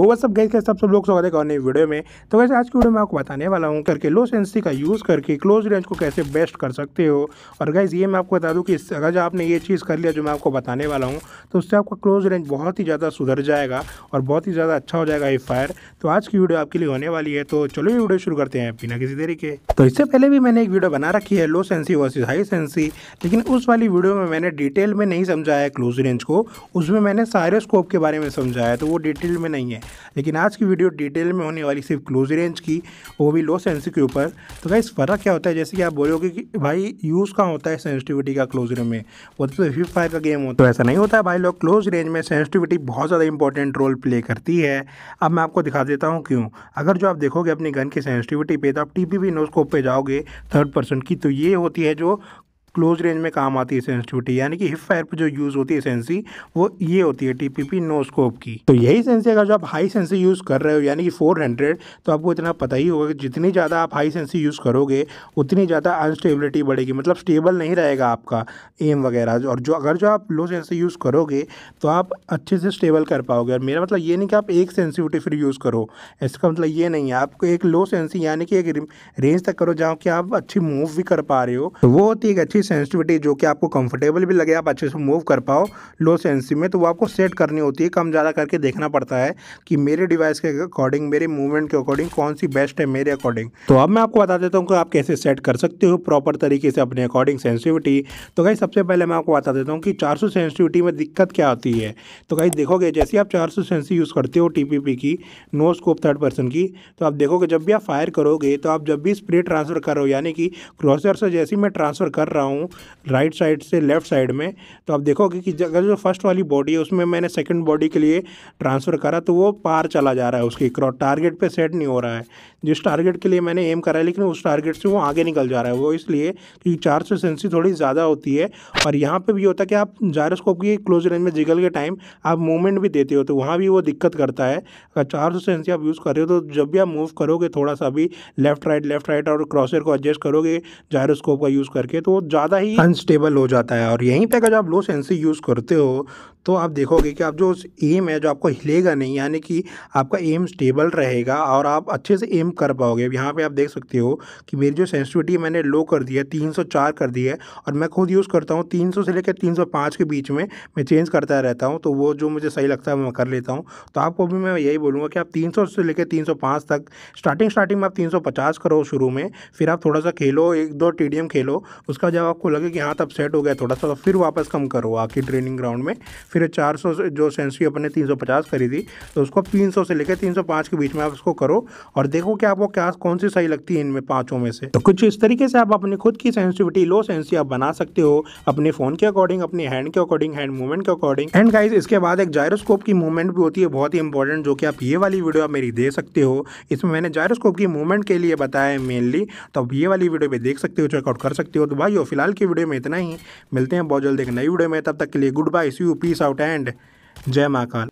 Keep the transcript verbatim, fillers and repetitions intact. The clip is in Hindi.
वो सब गाइस, कैसे सब सब लोग स्वागत है और नई वीडियो में। तो वैसे आज की वीडियो में आपको बताने वाला हूँ करके लो सेंसी का यूज़ करके क्लोज रेंज को कैसे बेस्ट कर सकते हो। और गाइस ये मैं आपको बता दूँ कि अगर जो आपने ये चीज़ कर लिया जो मैं आपको बताने वाला हूँ, तो उससे आपका क्लोज रेंज बहुत ही ज़्यादा सुधर जाएगा और बहुत ही ज़्यादा अच्छा हो जाएगा हिप फायर। तो आज की वीडियो आपके लिए होने वाली है, तो चलो ये वीडियो शुरू करते हैं बिना किसी देरी के। तो इससे पहले भी मैंने एक वीडियो बना रखी है low sensi versus high sensi, लेकिन उस वाली वीडियो में मैंने डिटेल में नहीं समझाया क्लोज रेंज को, उसमें मैंने सायरोस्कोप के बारे में समझाया, तो वो डिटेल में नहीं है। लेकिन आज की वीडियो डिटेल में होने वाली सिर्फ क्लोज रेंज की, वो भी लो सेंसी के ऊपर। तो गाइस फ़र्क क्या होता है, जैसे कि आप बोलोगे कि भाई यूज़ कहाँ होता है सेंसिटिविटी का क्लोज रेंज में, वो तो हिप फायर का गेम होता है। तो ऐसा नहीं होता है भाई लोग, क्लोज रेंज में सेंसिटिविटी बहुत ज़्यादा इंपॉर्टेंट रोल प्ले करती है। अब मैं आपको दिखा देता हूँ क्यों। अगर जो आप देखोगे अपनी गन की सेंसिटिविटी पे, तो आप T P P no scope पे जाओगे थर्ड पर्सन की, तो ये होती है जो क्लोज रेंज में काम आती है सेंसिटिविटी, यानी कि हिप फायर पर जो यूज़ होती है सेंसी, वो ये होती है T P P no scope की। तो यही सेंसी अगर जो आप हाई सेंसी यूज़ कर रहे हो यानी कि फोर हंड्रेड, तो आपको इतना पता ही होगा कि जितनी ज़्यादा आप हाई सेंसी यूज़ करोगे उतनी ज़्यादा अनस्टेबिलिटी बढ़ेगी, मतलब स्टेबल नहीं रहेगा आपका एम वगैरह। और जो अगर जो आप लो सेंसी यूज़ करोगे तो आप अच्छे से स्टेबल कर पाओगे। और मेरा मतलब ये नहीं कि आप एक सेंसिटिविटी फिर यूज़ करो, इसका मतलब ये नहीं है। आपको एक लो सेंसी यानी कि एक रेंज तक करो जहाँ कि आप अच्छी मूव भी कर पा रहे हो, तो वो होती है एक अच्छी सेंसिटिविटी जो कि आपको कंफर्टेबल भी लगे, आप अच्छे से मूव कर पाओ लो सेंसी में। तो वो आपको सेट करनी होती है, कम ज़्यादा करके देखना पड़ता है कि मेरे डिवाइस के अकॉर्डिंग, मेरे मूवमेंट के अकॉर्डिंग कौन सी बेस्ट है मेरे अकॉर्डिंग। तो अब मैं आपको बता देता हूँ कि आप कैसे सेट कर सकते हो प्रॉपर तरीके से अपने अकॉर्डिंग सेंसिटिविटी। तो गाइस सबसे पहले मैं आपको बता देता हूँ कि चार सौ सेंसिटिविटी में दिक्कत क्या आती है। तो गाइस देखोगे जैसे आप चार सौ सेंसी यूज़ करते हो टी पी पी की नो स्कोप थर्ड पर्सन की, तो आप देखोगे जब भी आप फायर करोगे, तो आप जब भी स्प्रे ट्रांसफ़र करो, यानी कि क्रॉसर से जैसे मैं ट्रांसफ़र कर रहा हूँ राइट साइड से लेफ्ट साइड में, तो आप देखोगे कि अगर जो फर्स्ट वाली बॉडी है उसमें मैंने सेकंड बॉडी के लिए ट्रांसफ़र करा, तो वो पार चला जा रहा है, उसकी टारगेट पे सेट नहीं हो रहा है जिस टारगेट के लिए मैंने एम करा है, लेकिन उस टारगेट से वो आगे निकल जा रहा है। वो इसलिए क्योंकि चार सौ सेंसी थोड़ी ज़्यादा होती है। और यहाँ पे भी होता है कि आप जायरोस्कोप की क्लोज रेंज में जिगल के टाइम आप मूवमेंट भी देते हो, तो वहाँ भी वो दिक्कत करता है। अगर चार सौ सेंसी आप यूज़ कर रहे हो, तो जब भी आप मूव करोगे थोड़ा सा भी लेफ्ट राइट लेफ्ट राइट और क्रॉसर को एडजस्ट करोगे जायरोस्कोप का यूज़ करके, तो वो ज़्यादा ही अनस्टेबल हो जाता है। और यहीं पे अगर आप लो सेंसी यूज़ करते हो, तो आप देखोगे कि आप जो एम है जो आपको हिलेगा नहीं, यानी कि आपका एम स्टेबल रहेगा और आप अच्छे से एम कर पाओगे। अब यहाँ पे आप देख सकते हो कि मेरी जो सेंसिटिविटी मैंने लो कर दी है, तीन सौ चार कर दी है, और मैं खुद यूज़ करता हूँ तीन सौ से लेकर तीन सौ पाँच के बीच में मैं चेंज करता रहता हूँ। तो वो जो मुझे सही लगता है मैं कर लेता हूँ। तो आपको भी मैं यही बोलूँगा कि आप तीन सौ से लेकर तीन सौ पाँच तक स्टार्टिंग स्टार्टिंग में आप तीन सौ पचास करो शुरू में, फिर आप थोड़ा सा खेलो, एक दो टी डी एम खेलो, उसका जब आपको लगे कि हाँ तब सेट हो गया थोड़ा सा, तो फिर वापस कम करो आखिर ट्रेनिंग ग्राउंड में। फिर चार सौ जो सेंसिटिविटी अपने तीन सौ पचास करी थी, तो उसको तीन सौ से लेकर तीन सौ पाँच के बीच में आप उसको करो और देखो कि आपको क्या कौन सी सही लगती है इनमें पांचों में से। तो कुछ इस तरीके से आप अपनी खुद की सेंसिटिविटी लो सेंसी आप बना सकते हो अपने फ़ोन के अकॉर्डिंग, अपने हैंड के अकॉर्डिंग, हैंड मूवमेंट के अकॉर्डिंग। एंड गाइस इसके बाद एक जायरोस्कोप की मूवमेंट भी होती है बहुत ही इंपॉर्टेंट, जो कि आप ये वाली वीडियो आप मेरी दे सकते हो। इसमें मैंने जायरोस्कोप की मूवमेंट के लिए बताया है मेनली, तो आप ये वाली वीडियो पे देख सकते हो, चेकआउट कर सकते हो। तो भाई फिलहाल की वीडियो में इतना ही, मिलते हैं बहुत जल्द एक नई वीडियो में, तब तक के लिए good bye, see you, peace out and जय महाकाल।